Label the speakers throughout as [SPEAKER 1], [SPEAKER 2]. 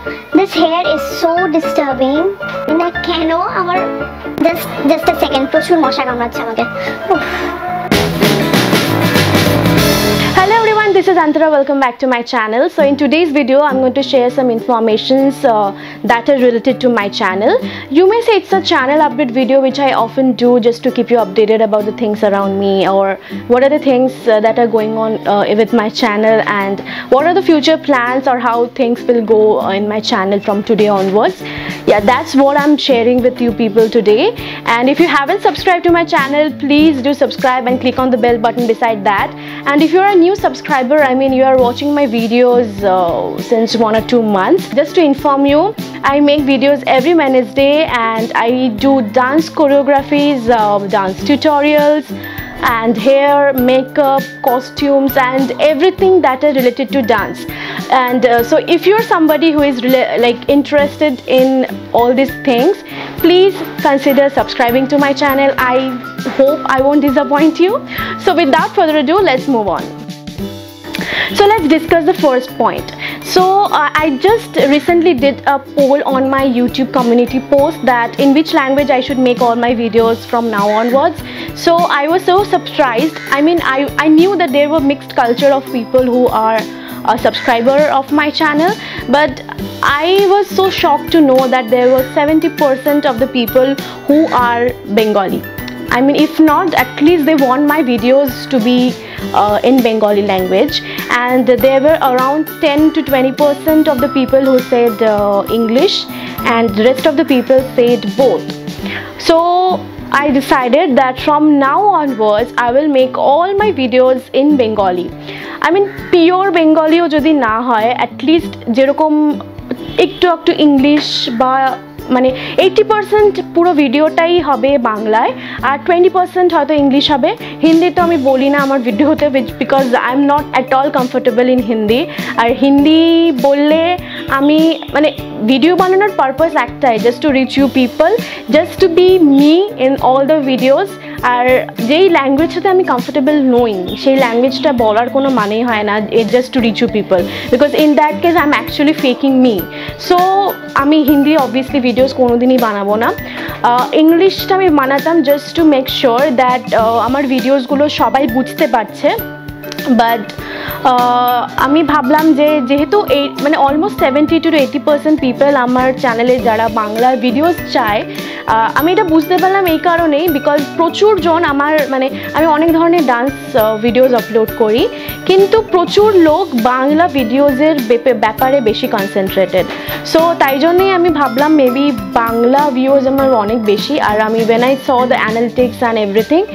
[SPEAKER 1] This hair is so disturbing. না কেন আমার just a second প্রচুর মশা কামড়াচ্ছে আমাকে।
[SPEAKER 2] Hello everyone, this is Antara. Welcome back to my channel. So in today's video I'm going to share some informations that are related to my channel. You may say it's a channel update video which I often do just to keep you updated about the things around me, or what are the things that are going on with my channel, and what are the future plans or how things will go in my channel from today onwards. Yeah, that's what I'm sharing with you people today. And if you haven't subscribed to my channel, please do subscribe and click on the bell button beside that. And if you're a new subscriber, I mean you are watching my videos since 1 or 2 months, just to inform you, I make videos every Wednesday and I do dance choreographies, dance tutorials, and hair, makeup, costumes, and everything that are related to dance. And so if you're somebody who is interested in all these things, please consider subscribing to my channel. I hope I won't disappoint you. So without further ado, let's move on. So let's discuss the first point. So I just recently did a poll on my YouTube community post that in which language I should make all my videos from now onwards. So I was so surprised. I mean, I knew that there were mixed culture of people who are a subscriber of my channel, but I was so shocked to know that there were 70% of the people who are Bengali. I mean, if not, at least they want my videos to be in Bengali language. And there were around 10 to 20% of the people who said English, and the rest of the people said both. So I decided that from now onwards I will make all my videos in Bengali. I mean, pure Bengali o jodi na hoy, at least jerokom একটু English বা মানে 80% পুরো ভিডিওটাই হবে বাংলায়, আর 20% হয়তো English হবে। হিন্দি তো আমি বলি না আমার ভিডিওতে, because I am not at all comfortable in Hindi. আর হিন্দি বললে আমি মানে ভিডিও বানানোর পারপাস একটাই, just to reach you people, just to be me in all the videos. আর যেই ল্যাঙ্গুয়েজটাতে আমি কমফোর্টেবল নই সেই ল্যাঙ্গুয়েজটা বলার কোনো মানেই হয় না, it just to reach you people, because in that case I am actually faking me. So আমি হিন্দি অবভিয়াসলি ভিডিওস কোনোদিনই বানাবো না। ইংলিশটা আমি বানাতাম just to make sure that আমার ভিডিওসগুলো সবাই বুঝতে পারছে। বাট আমি ভাবলাম যে যেহেতু এই মানে অলমোস্ট 70 to 80% পিপল আমার চ্যানেলে যারা বাংলা ভিডিওস চায়, আমি এটা বুঝতে পারলাম এই কারণেই, বিকজ প্রচুর জন আমার মানে আমি অনেক ধরনের ডান্স ভিডিওস আপলোড করি, কিন্তু প্রচুর লোক বাংলা ভিডিওসের ব্যাপারে বেশি কনসেন্ট্রেটেড। সো তাই জন্যই আমি ভাবলাম মেবি বাংলা ভিউজ আমার অনেক বেশি। আর আমি when I saw the analytics and everything,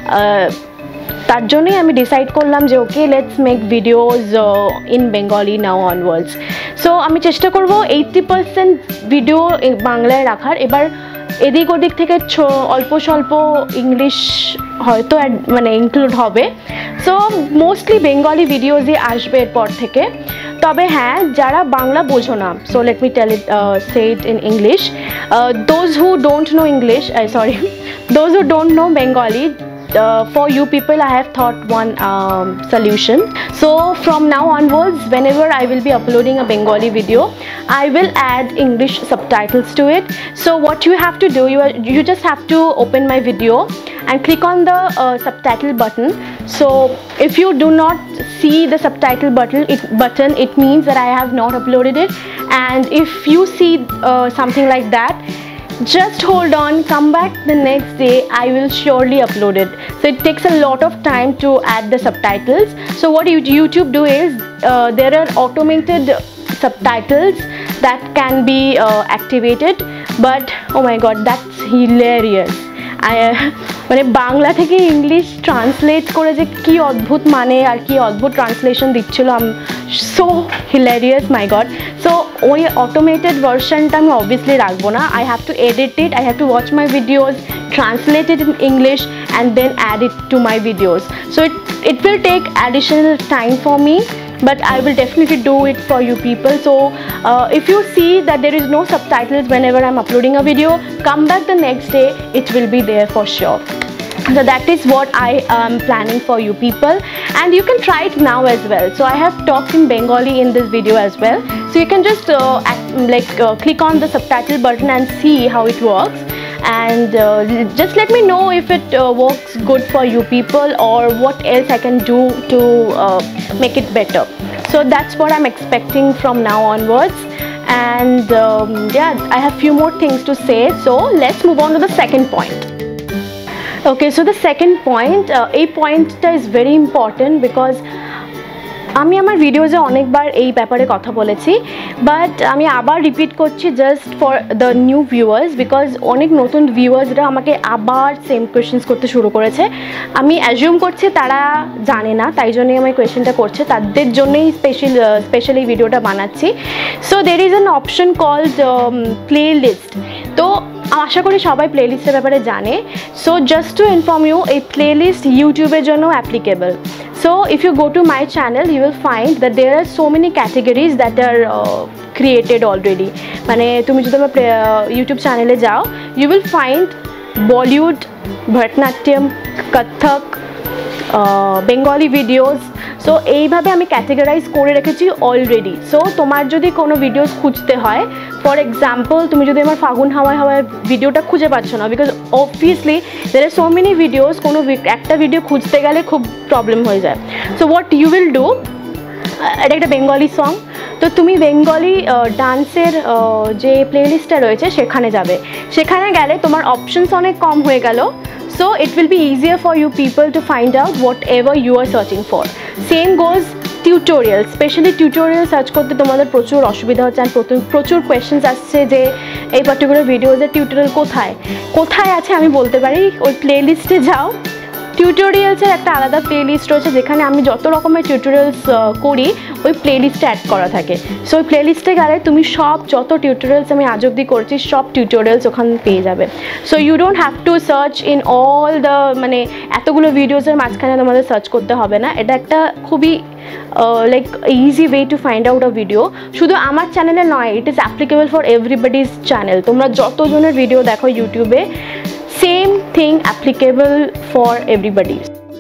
[SPEAKER 2] তার জন্যই আমি ডিসাইড করলাম যে okay, let's make videos in Bengali now onwards. So আমি চেষ্টা করব 80% ভিডিও বাংলায় রাখার। এবার এদিক ওদিক থেকে অল্প স্বল্প ইংলিশ হয়তো মানে ইনক্লুড হবে। সো মোস্টলি বেঙ্গলি ভিডিওসই আসবে এরপর থেকে। তবে হ্যাঁ, যারা বাংলা বোঝো না, so let me tell it, say it in English, those who don't know English, sorry, those who don't know Bengali, for you people I have thought one solution. So from now onwards, whenever I will be uploading a Bengali video, I will add English subtitles to it. So what you have to do, you just have to open my video and click on the subtitle button. So if you do not see the subtitle button, it means that I have not uploaded it. And if you see something like that, just hold on, come back the next day, I will surely upload it. So it takes a lot of time to add the subtitles. So what YouTube do is there are automated subtitles that can be activated, but oh my god, that's hilarious. মানে বাংলা থেকে English translate করে যে কি অদ্ভুত মানে আর কি অদ্ভুত translation দিচ্ছিল, so hilarious, my god. So ওই অটোমেটেড ভার্সনটা আমি অবভিয়াসলি রাখবো না। I have to edit it, I have to watch my videos, translate it in English, and then add it to my videos. So it will take additional time for me, but I will definitely do it for you people. So if you see that there is no subtitles whenever I'm uploading a video, come back the next day, it will be there for sure. So that is what I am planning for you people, and you can try it now as well. So I have talked in Bengali in this video as well, so you can just like click on the subtitle button and see how it works, and just let me know if it works good for you people, or what else I can do to make it better. So that's what I'm expecting from now onwards. And yeah, I have few more things to say, so let's move on to the second point. Okay, so the second point, a point is very important because আমি আমার ভিডিওতে অনেকবার এই ব্যাপারে কথা বলেছি, but আমি আবার রিপিট করছি just for the new viewers, because অনেক নতুন ভিউয়ার্সরা আমাকে আবার সেম কোয়েশ্চেন্স করতে শুরু করেছে। আমি অ্যাজিউম করছি তারা জানে না, তাই জন্যই আমি কোয়েশ্চেনটা করছে, তাদের জন্যই স্পেশালি ভিডিওটা বানাচ্ছি। So there is an option called playlist. তো আশা করি সবাই প্লেলিস্টের ব্যাপারে জানে। So just to inform you, এই প্লেলিস্ট ইউটিউবের জন্য applicable. So if you go to my channel, you will find that there are so many categories that are created already. মানে তুমি যদি আমার YouTube চ্যানেলে যাও, you will find Bollywood, Bharatanatyam, Kathak, Bengali videos. So এইভাবে আমি categorise করে রেখেছি অলরেডি। সো তোমার যদি কোনো ভিডিওস খুঁজতে হয়, ফর এক্সাম্পল তুমি যদি আমার ফাগুন হাওয়ায় হাওয়ায় ভিডিওটা খুঁজে পাচ্ছ না, because obviously there are so many videos, কোনো একটা ভিডিও খুঁজতে গেলে খুব প্রবলেম হয়ে যায়। So what you will do, এটা একটা বেঙ্গলি সং, তো তুমি বেঙ্গলি ডান্সের যে প্লেলিস্টটা রয়েছে সেখানে যাবে। সেখানে গেলে তোমার অপশনস অনেক কম হয়ে গেল। So it will be easier for you people to find out whatever you are searching for. Same goes tutorials, especially tutorial search করতে তোমাদের প্রচুর অসুবিধা হচ্ছে, আর প্রচুর কোয়েশ্চেন্স আসছে যে এই পার্টিকুলার ভিডিওজের টিউটোরিয়াল কোথায় আছে আমি বলতে পারি, ওই প্লেলিস্টে যাও। টিউটোরিয়ালসের একটা আলাদা প্লেলিস্ট রয়েছে যেখানে আমি যত রকমের টিউটোরিয়ালস করি ওই প্লেলিস্টে অ্যাড করা থাকে। সো ওই প্লেলিস্টে গেলে তুমি যত টিউটোরিয়ালস আমি আজ অবধি করছি সব টিউটোরিয়ালস ওখানে পেয়ে যাবে। So you don't have to search in all the, মানে এতগুলো ভিডিওসের মাঝখানে তোমাদের সার্চ করতে হবে না। এটা একটা খুবই like easy way to find out a video. শুধু আমার চ্যানেলে নয়, it is applicable for everybody's channel. তোমরা যতজনের ভিডিও দেখো ইউটিউবে, same thing applicable for everybody.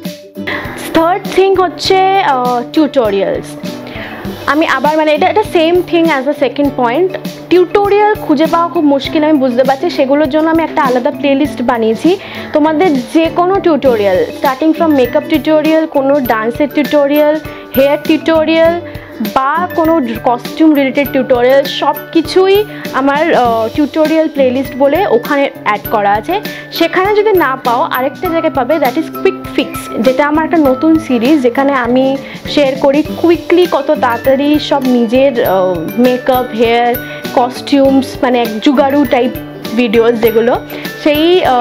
[SPEAKER 2] Third thing হচ্ছে টিউটোরিয়ালস। আমি আবার মানে এটা same thing as the second point. Tutorial খুঁজে পাওয়া খুব মুশকিল, আমি বুঝতে পারছি, সেগুলোর জন্য আমি একটা আলাদা প্লেলিস্ট বানিয়েছি। তোমাদের যে কোনো tutorial, starting from makeup tutorial, কোনো ডান্সের টিউটোরিয়াল, হেয়ার টিউটোরিয়াল বা কোনো কস্টিউম রিলেটেড টিউটোরিয়াল, সব কিছুই আমার টিউটোরিয়াল প্লেলিস্ট বলে ওখানে অ্যাড করা আছে। সেখানে যদি না পাও, আরেকটা জায়গায় পাবে, দ্যাট ইজ কুইক ফিক্স, যেটা আমার একটা নতুন সিরিজ, যেখানে আমি শেয়ার করি কুইকলি কত তাড়াতাড়ি সব নিজের মেকআপ, হেয়ার, কস্টিউমস, মানে এক জুগাড়ু টাইপ ভিডিওস যেগুলো, সেই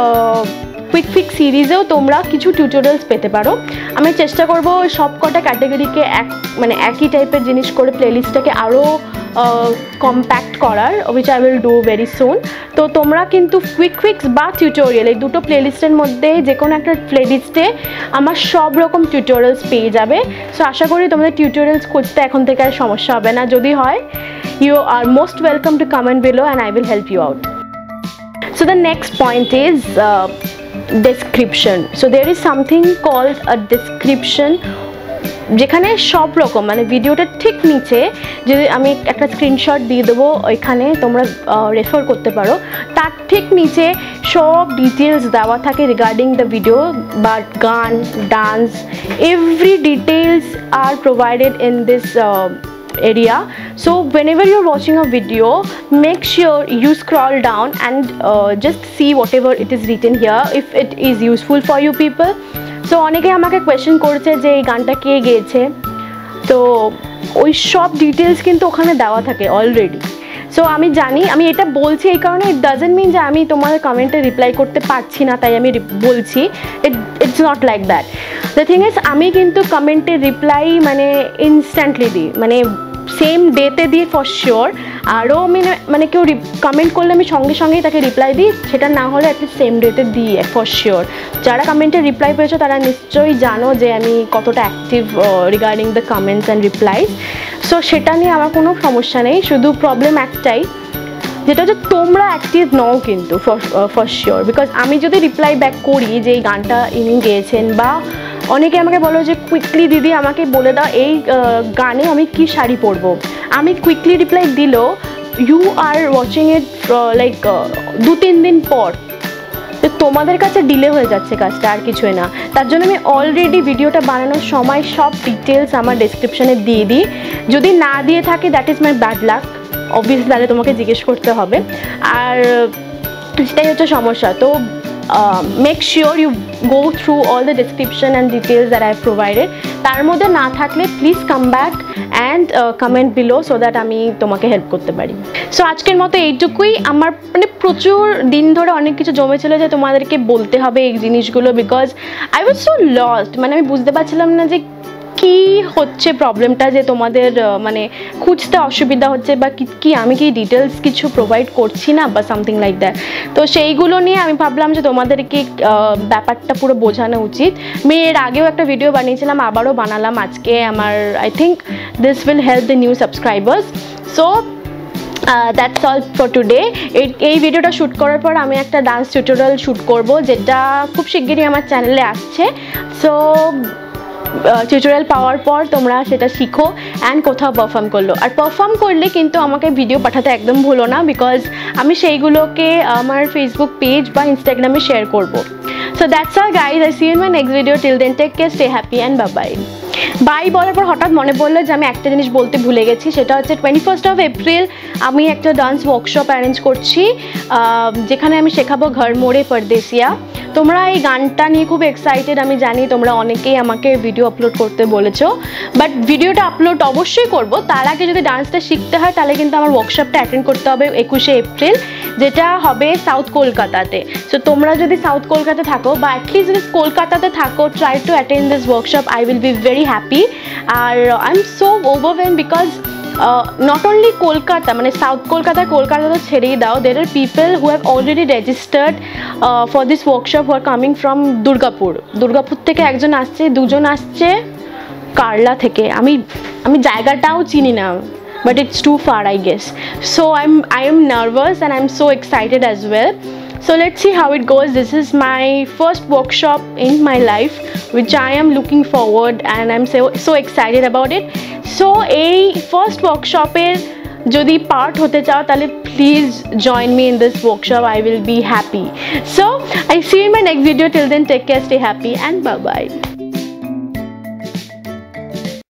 [SPEAKER 2] কুইক ফিক্স সিরিজেও তোমরা কিছু টিউটোরিয়ালস পেতে পারো। আমি চেষ্টা করব সব কটা ক্যাটাগরিকে মানে একই টাইপের জিনিস করে প্লেলিস্টটাকে আরও কম্প্যাক্ট করার, which I will do very soon. তো তোমরা কিন্তু কুইক ফিক্স বা টিউটোরিয়াল, এই দুটো প্লেলিস্টের মধ্যে যে কোনো একটা প্লেলিস্টে আমার সব রকম টিউটোরিয়ালস পেয়ে যাবে। সো আশা করি তোমাদের টিউটোরিয়ালস খুঁজতে এখন থেকে আর সমস্যা হবে না। যদি হয়, you are most welcome to comment below and I will help you out. So the next point is description. So there is something called a description, যেখানে সব রকম, মানে ভিডিওটার ঠিক নিচে যদি আমি একটা স্ক্রিনশট দিয়ে দেবো, ওইখানে তোমরা রেফার করতে পারো, তার ঠিক নিচে সব ডিটেলস দেওয়া থাকে রিগার্ডিং দ্য ভিডিও, বা গান, dance, every details are provided in this area. So whenever you're watching a video, make sure you scroll down and just see whatever it is written here, if it is useful for you people. So অনেকে আমাকে question করছে যে এই গানটা কে গেয়েছে, তো ওই সব ডিটেলস কিন্তু ওখানে দেওয়া থাকে অলরেডি। সো আমি জানি, আমি এটা বলছি এই কারণে, ইট ডাজন্ট মিন যে আমি তোমাদের কমেন্টে রিপ্লাই করতে পারছি না তাই আমি বলছি, it's not like that. The thing is, আমি কিন্তু কমেন্টের রিপ্লাই মানে ইনস্ট্যান্টলি দিই, মানে সেম ডেতে দিই ফর শিওর। আরও মানে কেউ কমেন্ট করলে আমি সঙ্গে সঙ্গেই তাকে রিপ্লাই দিই, সেটা না হলে অ্যাটলিস্ট সেম ডেতে দিই ফর শিওর। যারা কমেন্টে রিপ্লাই পেয়েছো তারা নিশ্চয়ই জানো যে আমি কতটা active regarding the comments and replies. So সেটা নিয়ে আমার কোনো সমস্যা নেই, শুধু প্রবলেম একটাই, যেটা হচ্ছে তোমরা অ্যাক্টিভ নও কিন্তু ফর শিওর। বিকজ আমি যদি রিপ্লাই ব্যাক করি যে এই গানটা ইনি গেয়েছেন, বা অনেকে আমাকে বলো যে কুইকলি দিদি আমাকে বলে দাও এই গানে আমি কি শাড়ি পরবো, আমি কুইকলি রিপ্লাই দিলেও you are watching it like 2-3 দিন পর, তো তোমাদের কাছে ডিলে হয়ে যাচ্ছে কাজটা, আর কিছুই না। তার জন্য আমি অলরেডি ভিডিওটা বানানোর সময় সব ডিটেলস আমার ডেসক্রিপশনে দিয়ে দিই। যদি না দিয়ে থাকে that is my bad luck, obviously তাহলে তোমাকে জিজ্ঞেস করতে হবে, আর সেটাই হচ্ছে সমস্যা। তো make sure you go through all the description and details that I have provided. তার মধ্যে না থাকলে please come back and comment below so that আমি তোমাকে হেল্প করতে পারি। সো আজকের মতো এইটুকুই। আমার মানে প্রচুর দিন ধরে অনেক কিছু জমেছিল যে তোমাদেরকে বলতে হবে এই জিনিসগুলো, because I was so lost. মানে আমি বুঝতে পারছিলাম না যে কি হচ্ছে প্রবলেমটা, যে তোমাদের মানে খুঁজতে অসুবিধা হচ্ছে, বা কি আমি কি ডিটেলস কিছু প্রোভাইড করছি না বা সামথিং লাইক দ্যাট। তো সেইগুলো নিয়ে আমি ভাবলাম যে তোমাদেরকে ব্যাপারটা পুরো বোঝানো উচিত। আমি এর আগেও একটা ভিডিও বানিয়েছিলাম, আবারও বানালাম আজকে। আমার I think this will help the new subscribers. So that's all for today. এই ভিডিওটা শ্যুট করার পর আমি একটা ডান্স টিউটোরিয়াল শ্যুট করব, যেটা খুব শিগগিরই আমার চ্যানেলে আসছে। সো টিউটোরিয়াল পাওয়ার পর তোমরা সেটা শিখো অ্যান্ড কোথাও পারফর্ম করলো। আর পারফর্ম করলে কিন্তু আমাকে ভিডিও পাঠাতে একদম ভুলো না, বিকজ আমি সেইগুলোকে আমার ফেসবুক পেজ বা ইনস্টাগ্রামে শেয়ার করবো। So that's all guys, I see you in my next video. Till then take care, stay happy and bye. Bye বলার পর হঠাৎ মনে পড়লো যে আমি একটা জিনিস বলতে ভুলে গেছি, সেটা হচ্ছে 21 এপ্রিল আমি একটা ডান্স ওয়ার্কশপ অ্যারেঞ্জ করছি, যেখানে আমি শেখাবো ঘর মোড়ে পরদেসিয়া। তোমরা এই গানটা নিয়ে খুব এক্সাইটেড, আমি জানি তোমরা অনেকেই আমাকে ভিডিও আপলোড করতে বলেছো, বাট ভিডিওটা আপলোড অবশ্যই করব। তার আগে যদি ডান্সটা শিখতে হয় তাহলে কিন্তু আমার ওয়ার্কশপটা অ্যাটেন্ড করতে হবে 21 এপ্রিল, যেটা হবে সাউথ কলকাতাতে। সো তোমরা যদি সাউথ কলকাতা থাকো, বা অ্যাটলিস্ট যদি কলকাতাতে থাকো, try to attend this workshop. I will be very happy. আর I am so overwhelmed because not only Kolkata, মানে সাউথ কলকাতা তো ছেড়েই দাও, there are people who have already registered for this workshop who are coming from Durgapur থেকে একজন আসছে, দুজন আসছে কারলা থেকে। আমি জায়গাটাও চিনি না, but it's too far I guess. So I am nervous and I'm so excited as well. So let's see how it goes. This is my first workshop in my life, which I am looking forward and I'm so excited about it. So এই first ওয়ার্কশপের যদি part হতে চাও তাহলে please join me in this workshop. I will be happy. So I see you in my next video. Till then, take care, stay happy and bye bye.